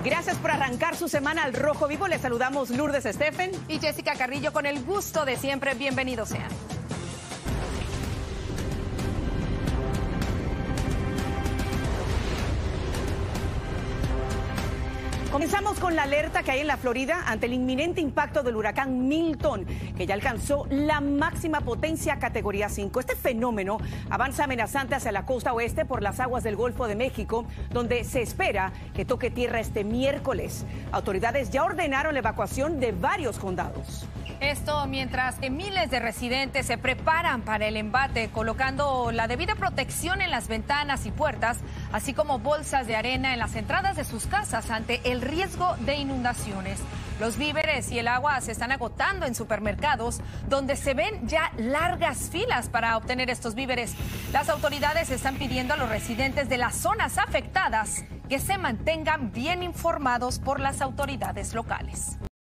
Gracias por arrancar su semana al Rojo Vivo. Les saludamos Lourdes Estefen y Jessica Carrillo con el gusto de siempre. Bienvenidos sean. Comenzamos con la alerta que hay en la Florida ante el inminente impacto del huracán Milton, que ya alcanzó la máxima potencia categoría 5. Este fenómeno avanza amenazante hacia la costa oeste por las aguas del Golfo de México, donde se espera que toque tierra este miércoles. Autoridades ya ordenaron la evacuación de varios condados. Esto mientras que miles de residentes se preparan para el embate, colocando la debida protección en las ventanas y puertas, así como bolsas de arena en las entradas de sus casas ante el riesgo de inundaciones. Los víveres y el agua se están agotando en supermercados, donde se ven ya largas filas para obtener estos víveres. Las autoridades están pidiendo a los residentes de las zonas afectadas que se mantengan bien informados por las autoridades locales.